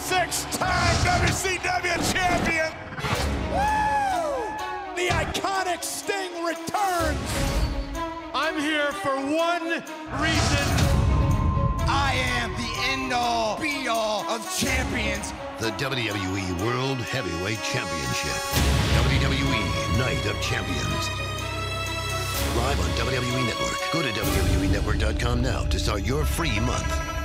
Six-time WCW champion. Woo! The iconic Sting returns. I'm here for one reason. I am the end-all, be-all of champions. The WWE World Heavyweight Championship. WWE Night of Champions. Live on WWE Network. Go to WWENetwork.com now to start your free month.